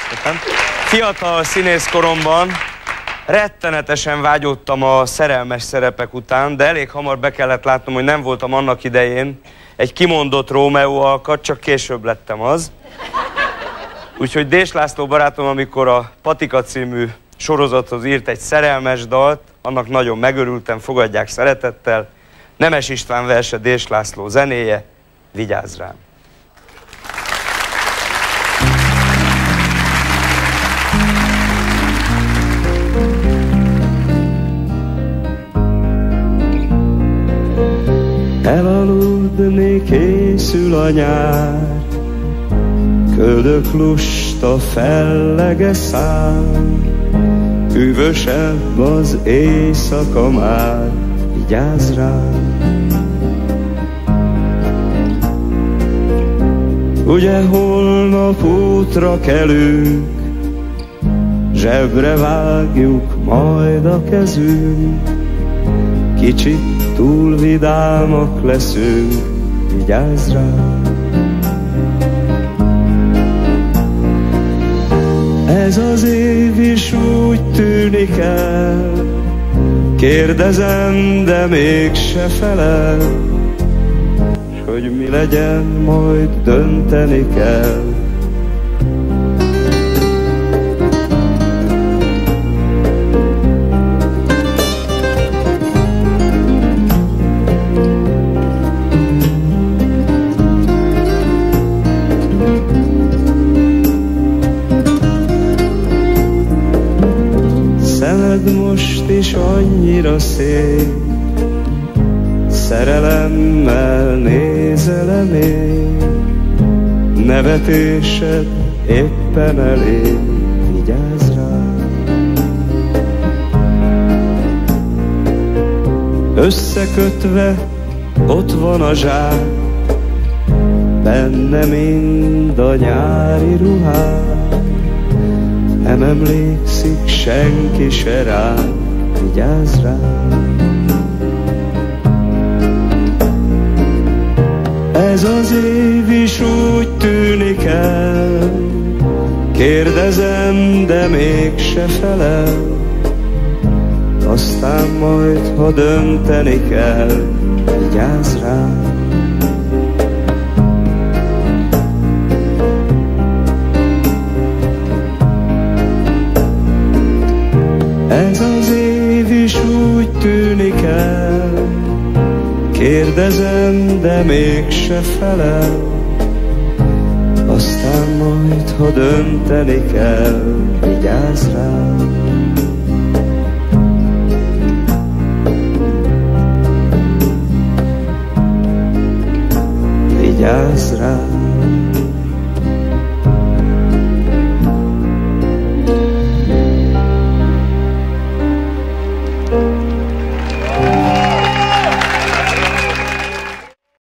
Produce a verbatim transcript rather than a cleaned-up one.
szépen. Fiatal színészkoromban rettenetesen vágyódtam a szerelmes szerepek után, de elég hamar be kellett látnom, hogy nem voltam annak idején egy kimondott Rómeó alkat, csak később lettem az. Úgyhogy Dés László barátom, amikor a Patika című sorozathoz írt egy szerelmes dalt, annak nagyon megörültem, fogadják szeretettel. Nemes István verse, Dés László zenéje, Vigyázz rám! Elaludni készül a nyár, köldök lusta fellege szám, hűvösebb az éjszaka már, vigyázz rám! Ugye holnap útra kelünk, zsebre vágjuk majd a kezünk, kicsit túl vidámak leszünk, vigyázz rám! Ez az év is úgy tűnik el, kérdezem, de mégse felel, s hogy mi legyen, majd dönteni kell. Most is annyira szép, szerelemmel nézelem én, nevetésed éppen elég, vigyázz rám! Összekötve ott van a zsák, benne mind a nyári ruhák, nem emlékszik senki se rám, vigyázz rám! Ez az év is úgy tűnik el, kérdezem, de mégse felel, aztán majd, ha dönteni kell, vigyázz rám! Ez az év is úgy tűnik el, kérdezem, de mégse felel, aztán majd, ha dönteni kell, vigyázz rám! Vigyázz rám!